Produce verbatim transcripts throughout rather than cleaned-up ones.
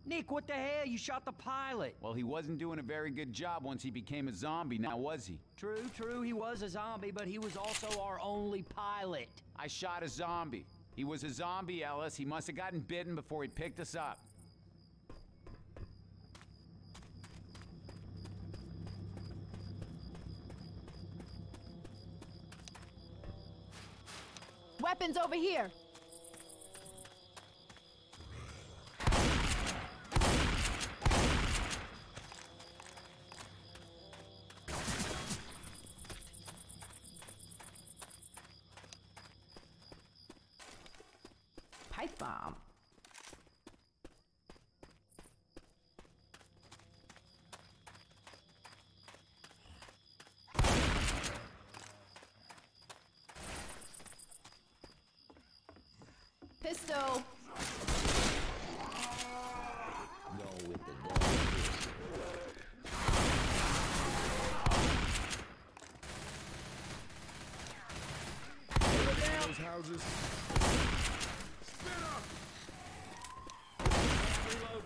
Nick, what the hell? You shot the pilot. Well, he wasn't doing a very good job once he became a zombie, now was he? True, true, he was a zombie, but he was also our only pilot. I shot a zombie. He was a zombie, Ellis. He must have gotten bitten before he picked us up. Weapons over here! Pipe bomb. Pistol. No, with the dog. Those houses. Spin up. Reload.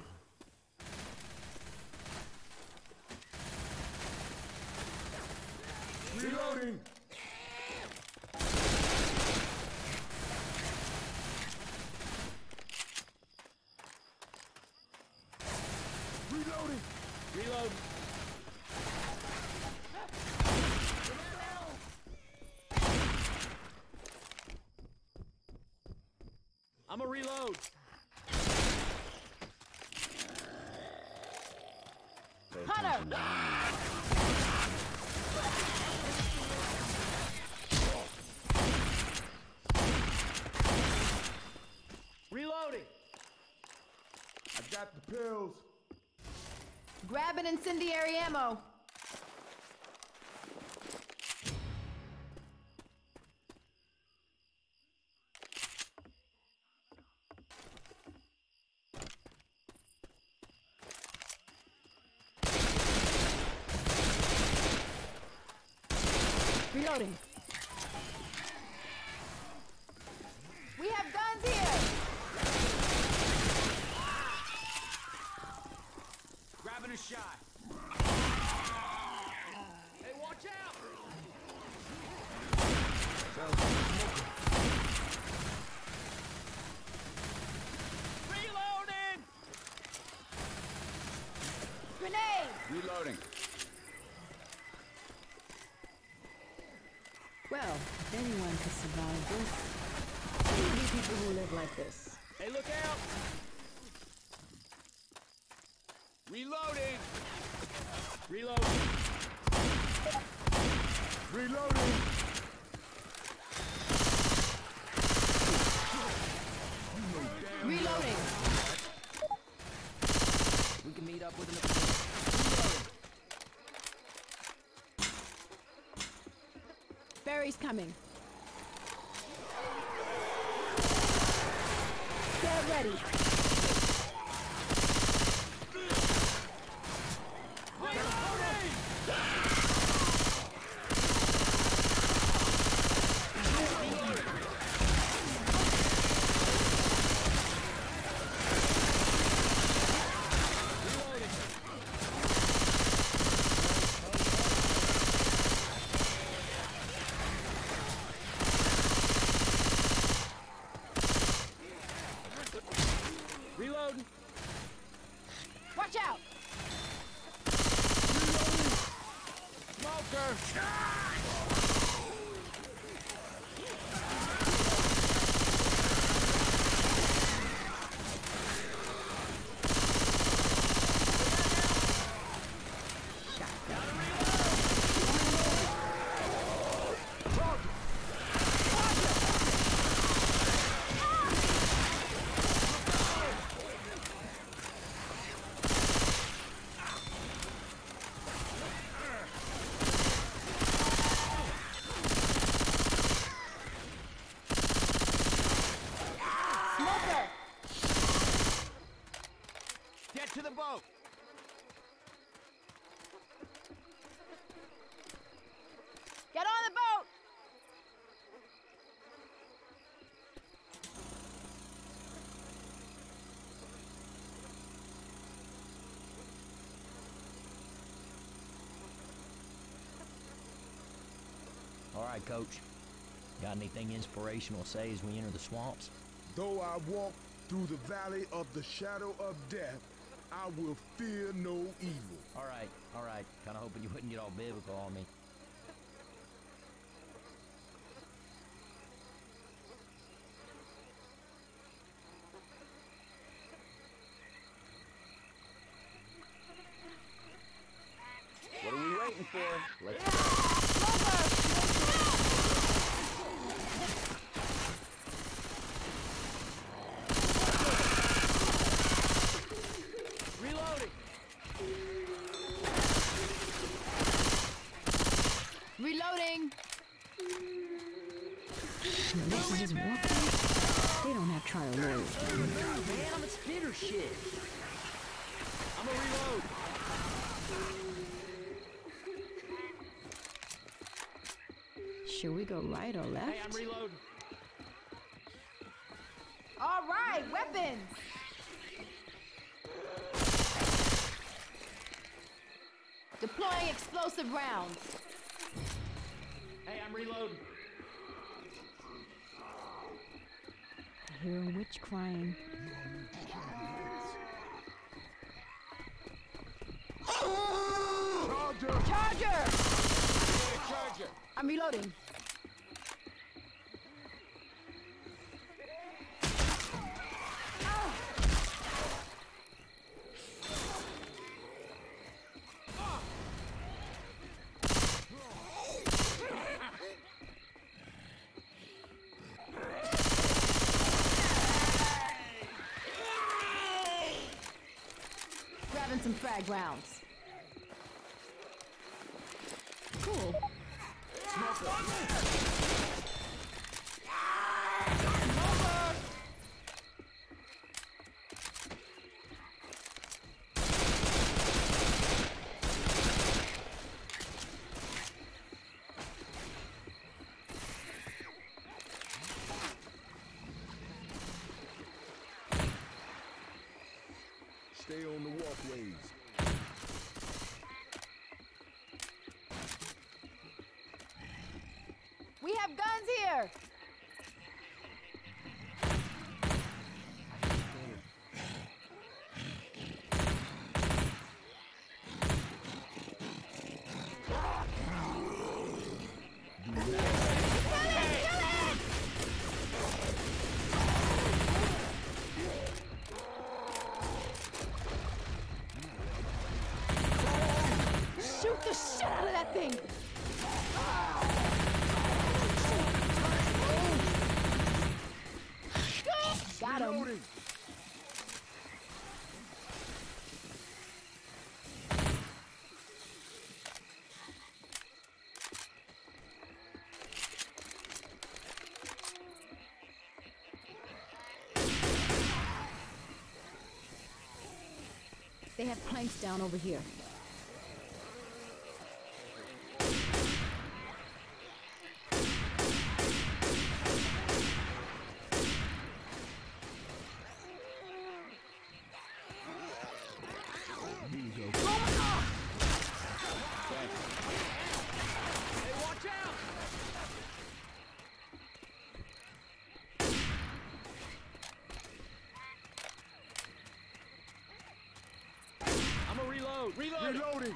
Reloading. Reloading! Reload! I'm a reload! Hunter! Reloading! I've got the pills. Grab an incendiary ammo. Reloading. We have guns here. Grabbing a shot. Hey, watch out! Reloading! Grenade! Reloading. Well, if anyone could survive this, it would be people who live like this. Hey, look out! Reloading! Reload! Reloading! Reloading! We can meet up with him at the Reloading! Barry's coming. Get ready. Reloading! Watch out! Smoker! right, Coach? Got anything inspirational to say as we enter the swamps? Though I walk through the valley of the shadow of death, I will fear no evil. All right, all right. Kind of hoping you wouldn't get all biblical on me. What are we waiting for? Let's go. Reloading. Reloading. This is walking. They don't have trial lawyers. Man, I'm a spitter shit. I'm a reload. Should we go right or left? Hey, I'm reloading. All right, weapons. Deploying explosive rounds. Hey, I'm reloading. I hear a witch crying. Charger! Charger! Charger! I'm reloading. Grabbing some frag rounds. Cool. Stay on the walkways. We have guns here. Shoot the shit out of that thing. Got him. Reloading. They have planks down over here. I'm a reload. Reload. Reloading.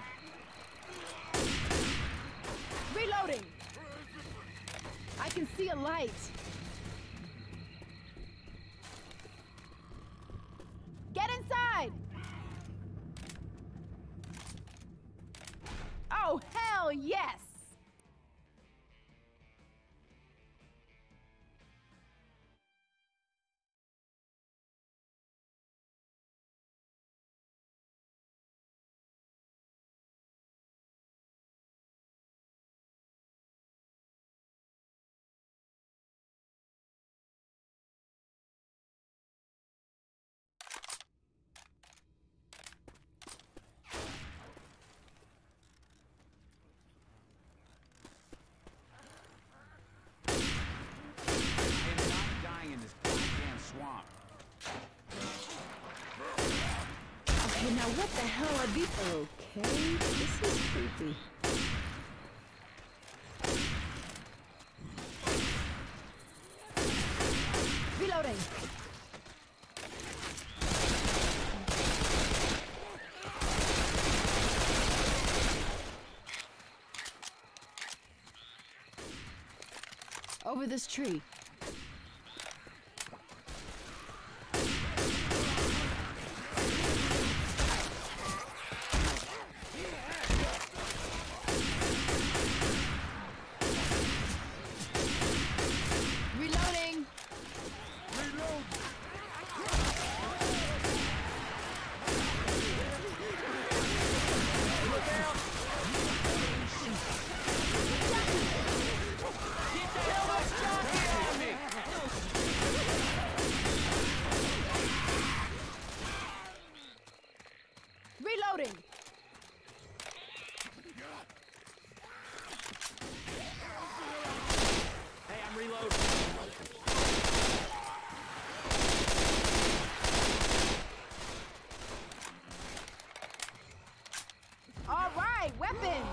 Reloading. I can see a light. Get inside. Oh, hell yes. Okay, now what the hell are these? Okay, this is creepy. Over this tree. Reloading. Reloading. Hey, I'm reloading. All right, weapons.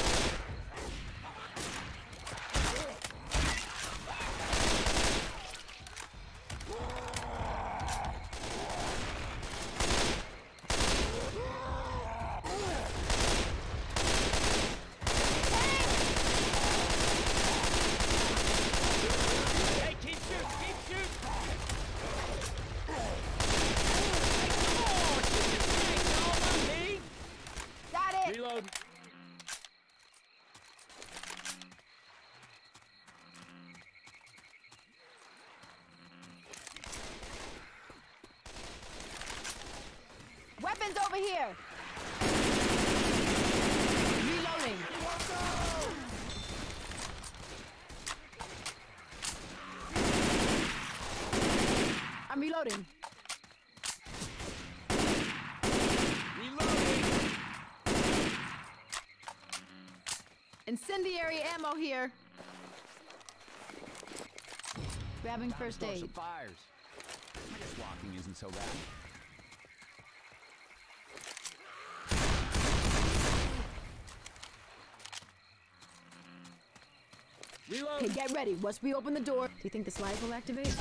Hey, keep shooting, keep shooting. Got it. Reload. Weapons over here. Reloading. I'm reloading. Reloading. Incendiary ammo here. Grabbing first Start aid. some fires. I guess walking isn't so bad. Reload. Okay, get ready. Once we open the door, Do you think the slides will activate?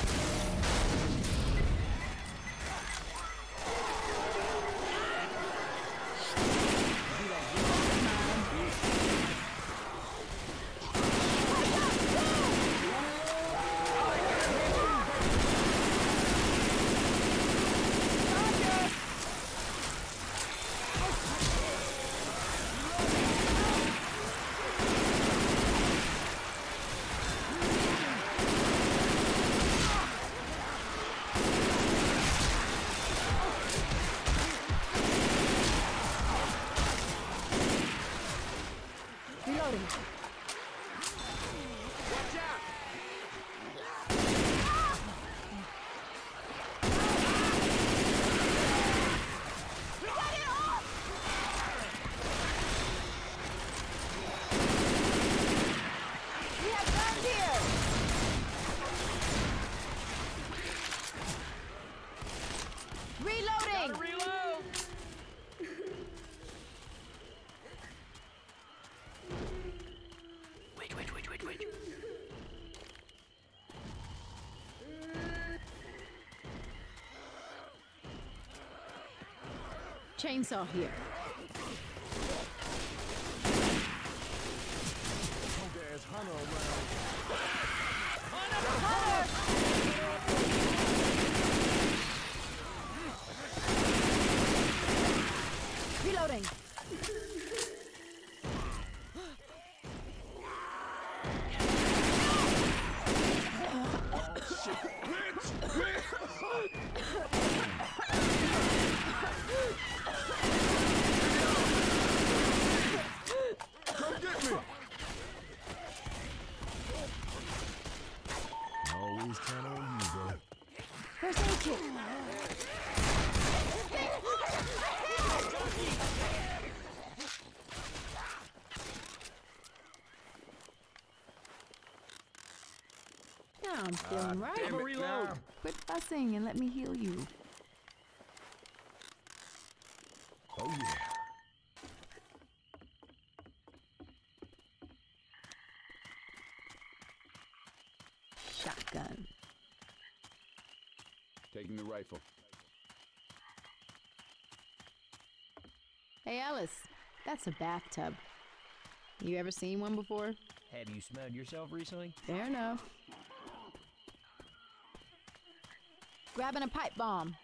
reloading. Watch out. We got it off! We have guns here! Reloading! Gotta reload. Wait, wait, wait, wait, wait. Chainsaw here. There's Hunter around. Reloading. Come get me! Always count on you, bro. First aid kit. Now I'm feeling right. Damn it, reload. now. Quit fussing and let me heal you. Oh, yeah. Shotgun. Taking the rifle. Hey, Alice. That's a bathtub. You ever seen one before? Have you smelled yourself recently? Fair enough. Grabbing a pipe bomb.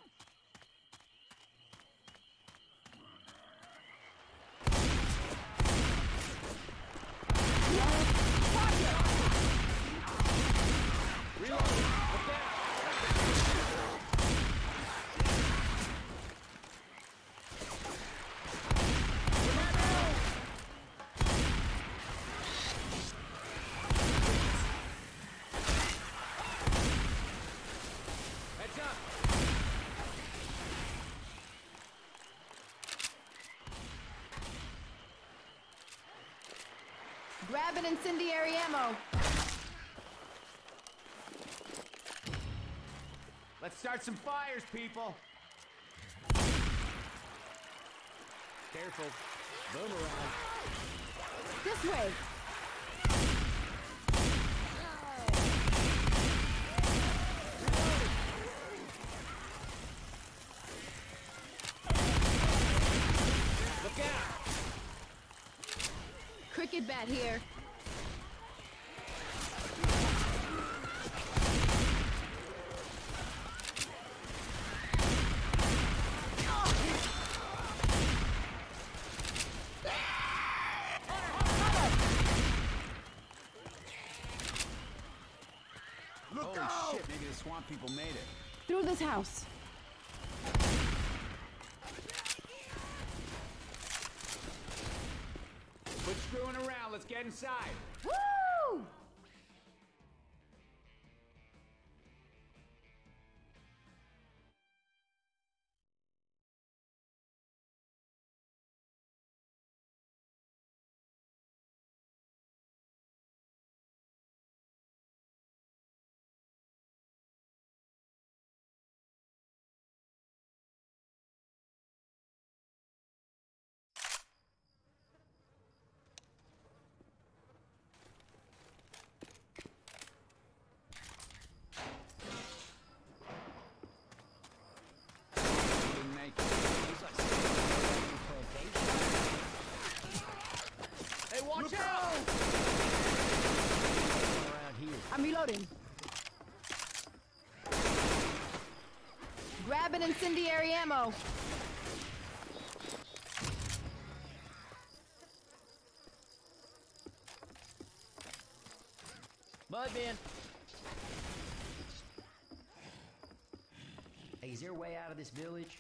Heads up! Grabbing incendiary ammo. Let's start some fires, people! Careful. Boomerang. This way. Look out! Cricket bat here. Look Holy out! shit, maybe the swamp people made it. Through this house. Quit screwing around, let's get inside. Woo! Didn't make it. Looks like something plantation. Hey, watch out! Around here. I'm reloading. Grabbing incendiary ammo. Mud bin. Hey, is there a way out of this village?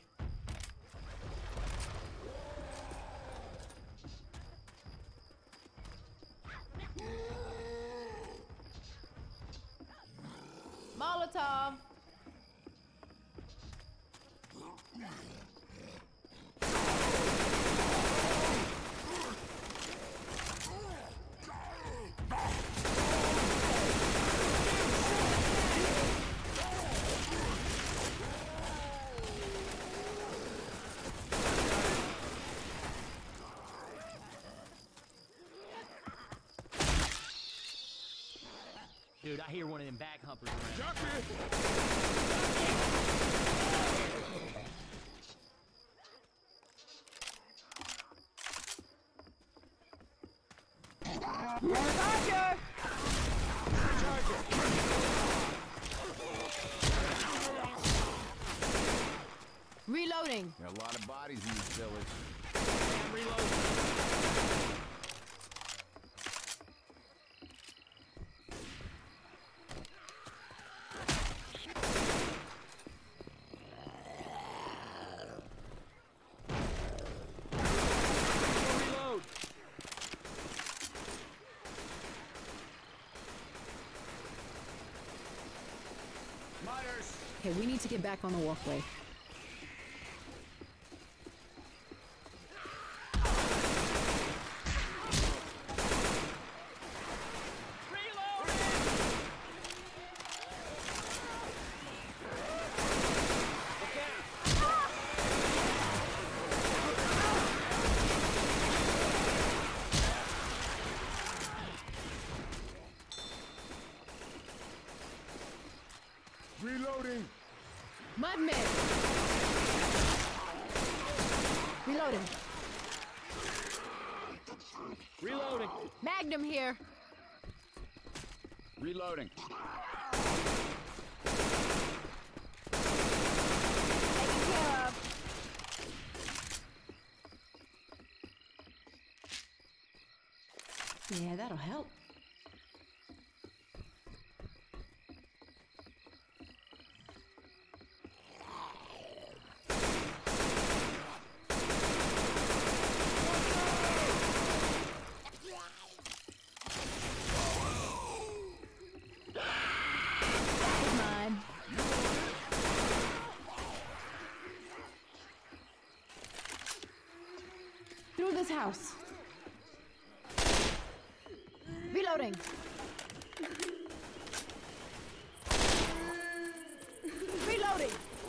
Molotov. Dude, I hear one of them back humpers around. Jockey! Charger! Reloading. There are a lot of bodies in this village. I'm reloading. Reload. Mutters! Okay, we need to get back on the walkway. Reloading! Mudman. Reloading. Reload! Reloading. Magnum here. Reloading. Taken care of. Yeah, that'll help. Mine. Through this house. Reloading. Reloading.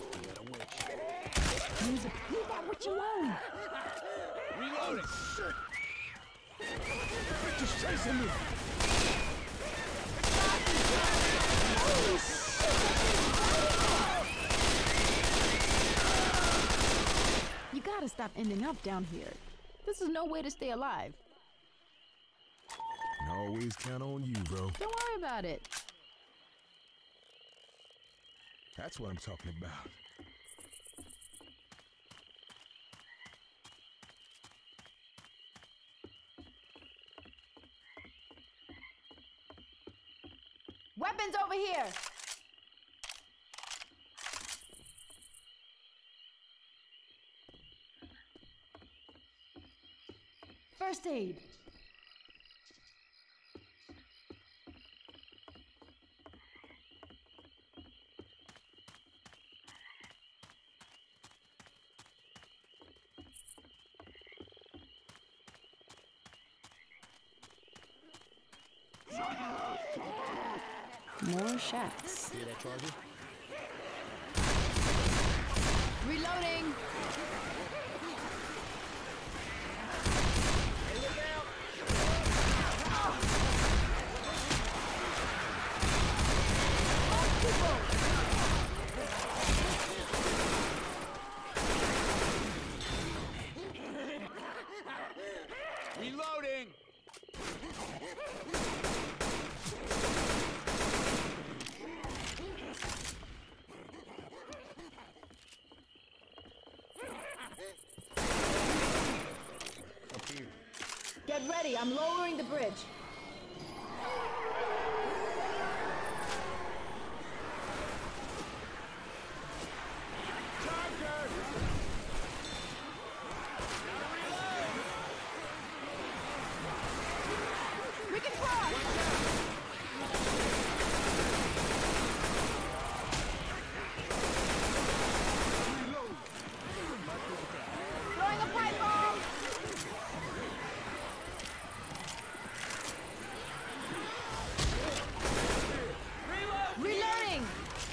Use it. You got what you want. Reloading. Just chasing me. You gotta stop ending up down here. This is no way to stay alive. Can always count on you, bro. Don't worry about it. That's what I'm talking about. Weapons over here. First aid. More shacks. Hear that, Charger? Reloading. Reloading. Get ready. I'm lowering the bridge. We can cross. Throwing a pipe bomb. Reloading.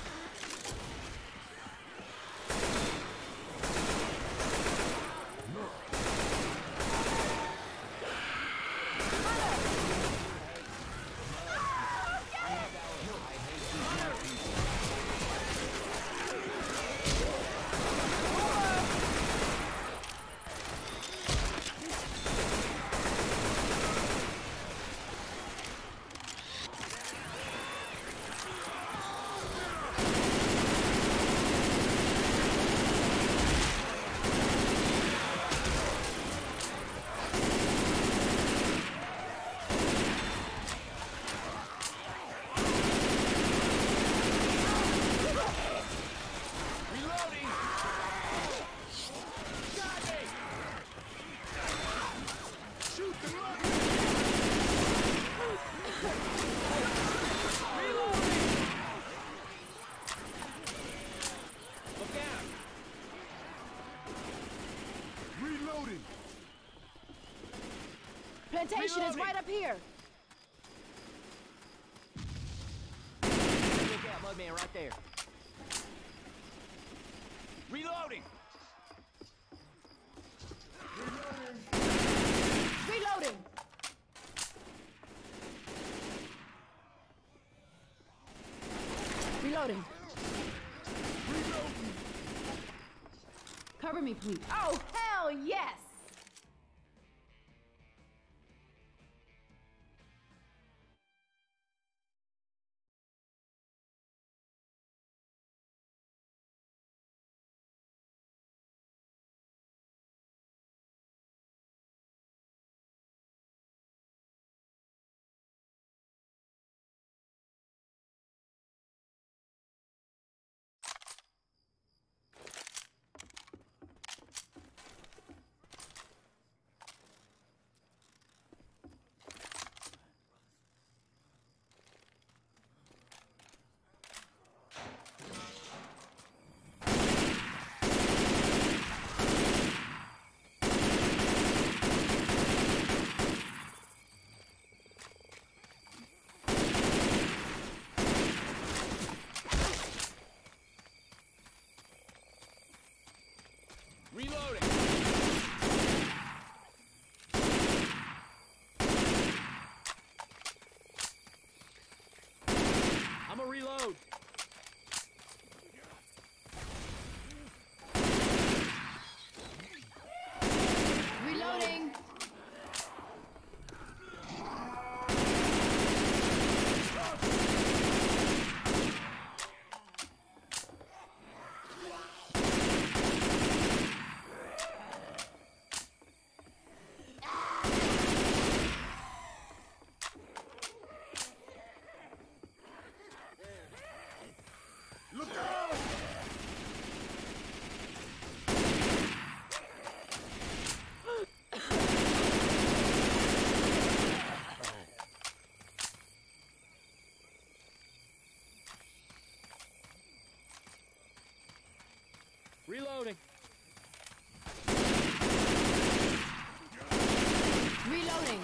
Reloading. Plantation is right up here. Look out, Mudman, right there. Reloading. Reloading. Reloading. Cover me, please. Oh, hell yes. reload. Reloading. Look out! Reloading. Reloading.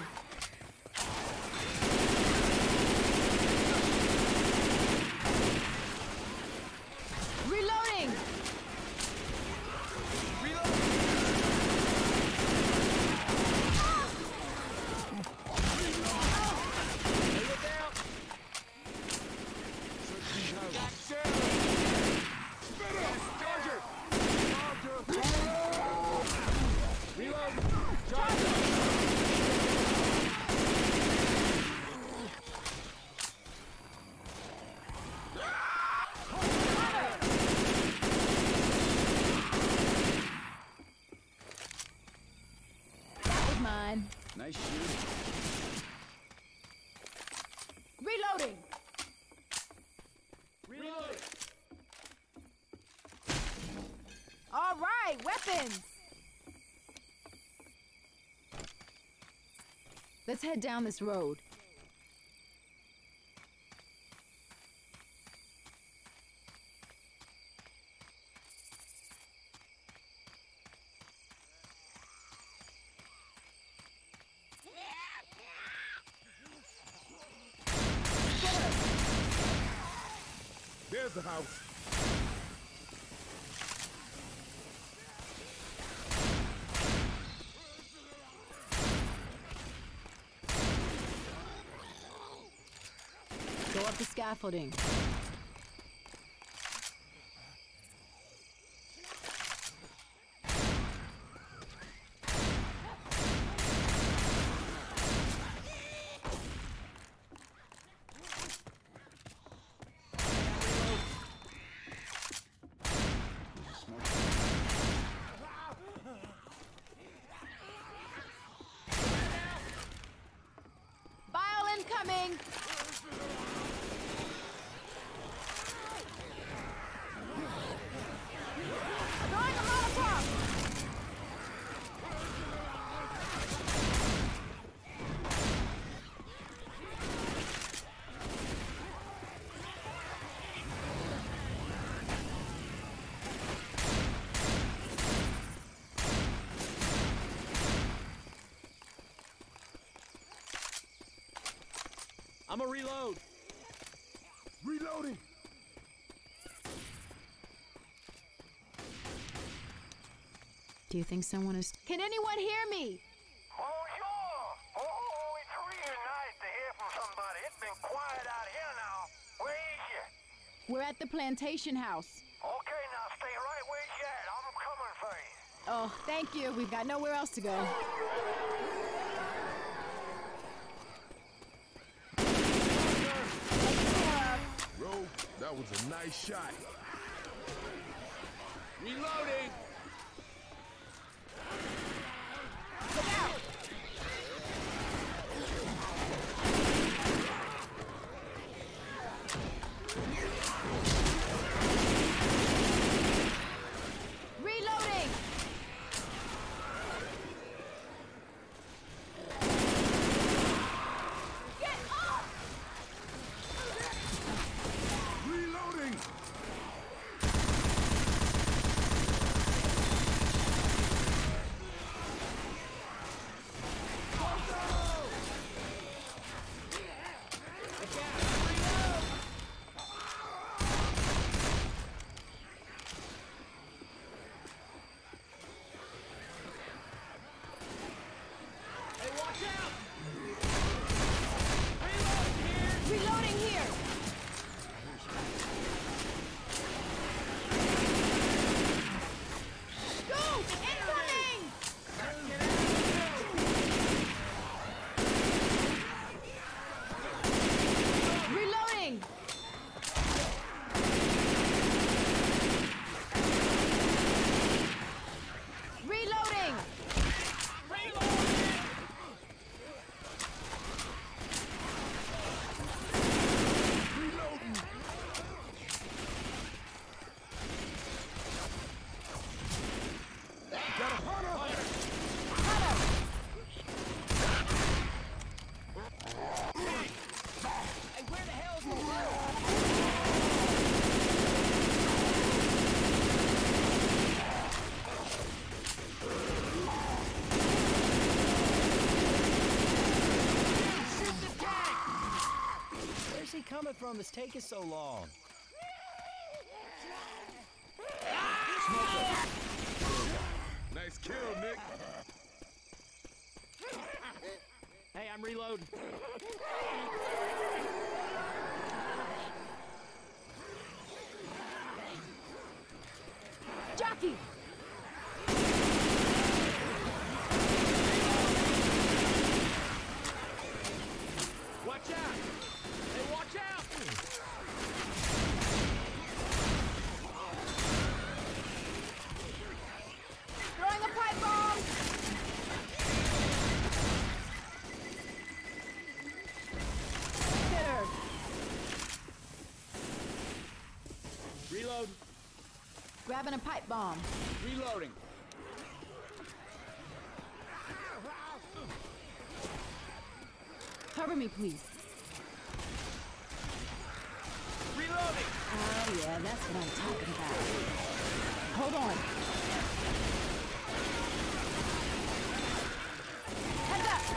Reloading. That was mine. Nice shooting. Reloading. Reloading. All right, weapons. Let's head down this road. There's the house. Go up the scaffolding. Bile incoming! Throwing a Molotov! I'm a reload. Reloading. Do you think someone is... Can anyone hear me? Oh, sure. Oh, it's real nice to hear from somebody. It's been quiet out here now. Where is you? We're at the plantation house. Okay, now stay right where you at. I'm coming for you. Oh, thank you. We've got nowhere else to go. Rogue, that was a nice shot. Reloading. Look out! Reloading! Get up! Reloading. coming from that's taking so long? Nice kill, Nick. Hey, I'm reloading. Jockey! Watch out! Hey, watch out! Throwing a pipe bomb! Hit her! Reload. Grabbing a pipe bomb. Reloading. Cover me, please. Reloading. Oh, yeah, that's what I'm talking about. Hold on. Heads up!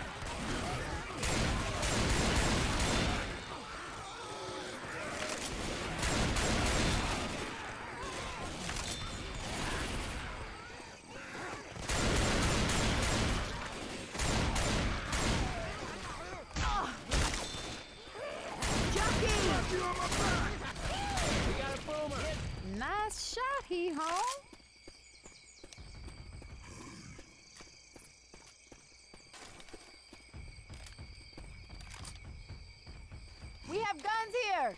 We got a boomer. Nice shot, hee-haw. We have guns here.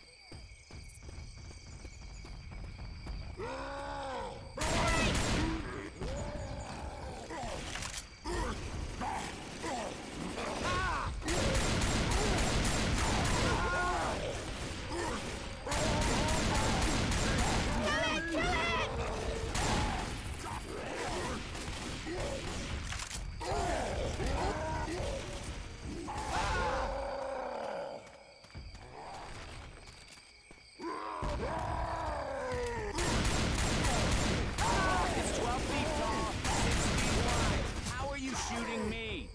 It's twelve feet tall, six feet wide. How are you shooting me?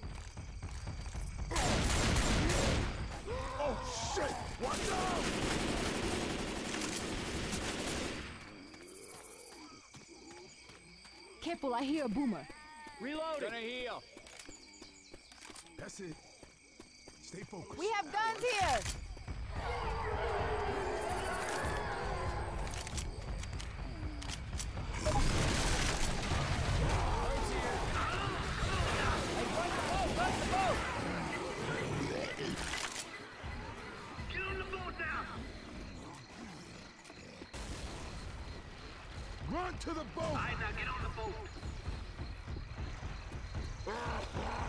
Oh, shit! Watch out! Careful, I hear a boomer. Reloading. Gonna heal. That's it. Stay focused. We have guns here. Get on the boat now! Run to the boat! All right, now get on the boat.